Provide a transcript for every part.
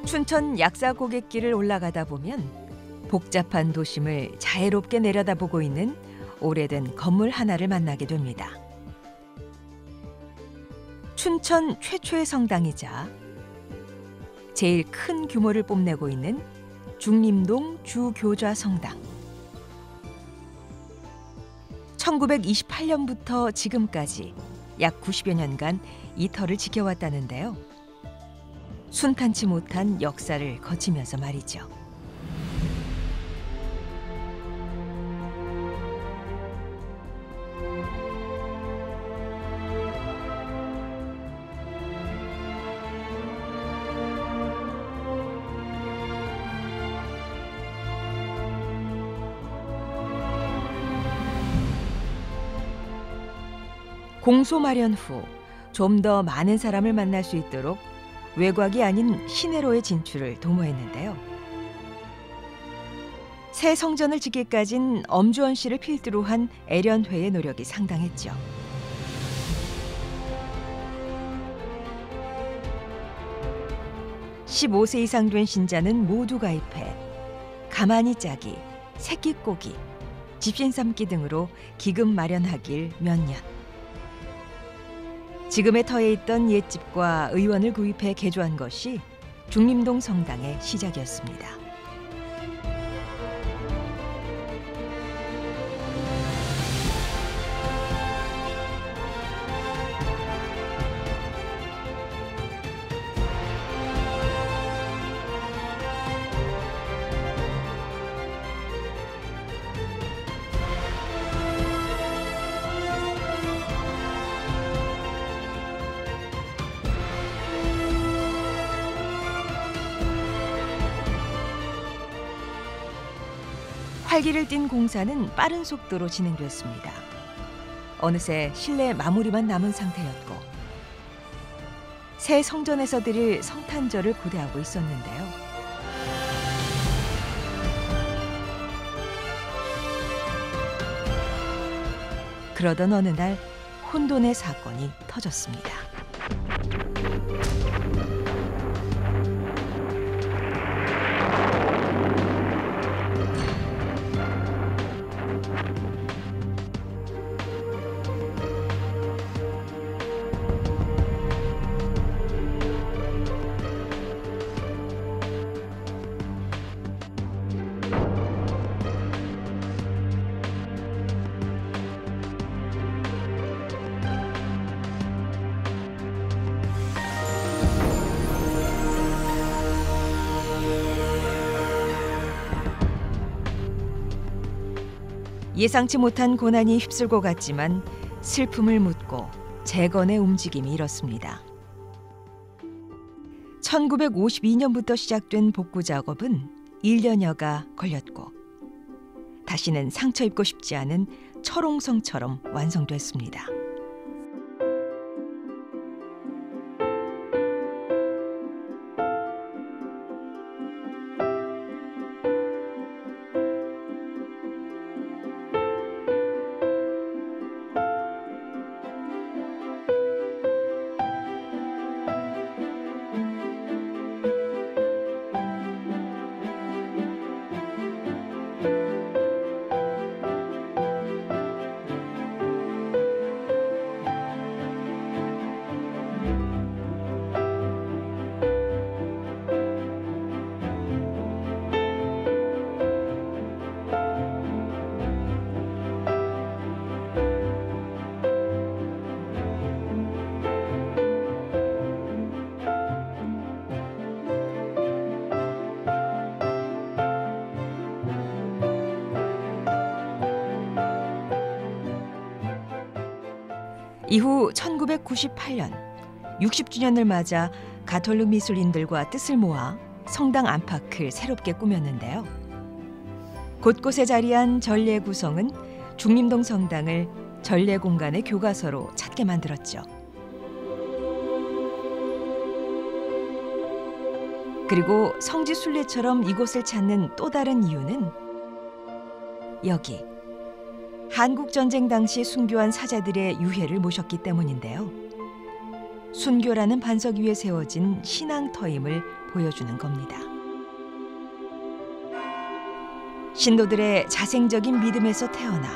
춘천 약사고갯길을 올라가다 보면 복잡한 도심을 자애롭게 내려다보고 있는 오래된 건물 하나를 만나게 됩니다. 춘천 최초의 성당이자 제일 큰 규모를 뽐내고 있는 중림동 주교좌 성당. 1928년부터 지금까지 약 90여 년간 이 터를 지켜왔다는데요. 순탄치 못한 역사를 거치면서 말이죠. 공소 마련 후 좀 더 많은 사람을 만날 수 있도록 외곽이 아닌 시내로의 진출을 도모했는데요. 새 성전을 짓기까진 엄주원 씨를 필두로 한 애련회의 노력이 상당했죠. (15세) 이상 된 신자는 모두 가입해 가마니 짜기, 새끼 꼬기, 집신 삼기 등으로 기금 마련하길 몇 년. 지금의 터에 있던 옛집과 의원을 구입해 개조한 것이 중림동 성당의 시작이었습니다. 활기를 띤 공사는 빠른 속도로 진행됐습니다. 어느새 실내 마무리만 남은 상태였고 새 성전에서 드릴 성탄절을 고대하고 있었는데요. 그러던 어느 날 혼돈의 사건이 터졌습니다. 예상치 못한 고난이 휩쓸고 갔지만 슬픔을 묻고 재건의 움직임이 일었습니다. 1952년부터 시작된 복구 작업은 1년여가 걸렸고 다시는 상처 입고 싶지 않은 철옹성처럼 완성됐습니다. 이후 1998년 60주년을 맞아 가톨릭 미술인들과 뜻을 모아 성당 안팎을 새롭게 꾸몄는데요. 곳곳에 자리한 전례 구성은 중림동 성당을 전례 공간의 교과서로 찾게 만들었죠. 그리고 성지 순례처럼 이곳을 찾는 또 다른 이유는 여기 한국전쟁 당시 순교한 사자들의 유해를 모셨기 때문인데요. 순교라는 반석 위에 세워진 신앙터임을 보여주는 겁니다. 신도들의 자생적인 믿음에서 태어나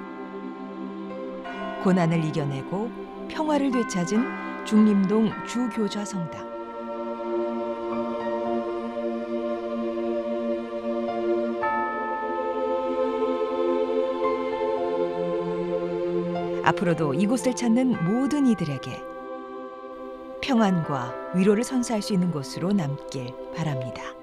고난을 이겨내고 평화를 되찾은 중림동 주교좌 성당. 앞으로도 이곳을 찾는 모든 이들에게 평안과 위로를 선사할 수 있는 곳으로 남길 바랍니다.